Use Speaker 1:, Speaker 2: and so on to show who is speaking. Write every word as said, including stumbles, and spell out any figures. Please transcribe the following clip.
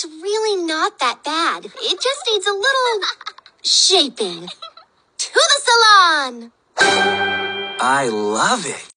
Speaker 1: It's really not that bad. It just needs a little shaping. To the salon!
Speaker 2: I love it.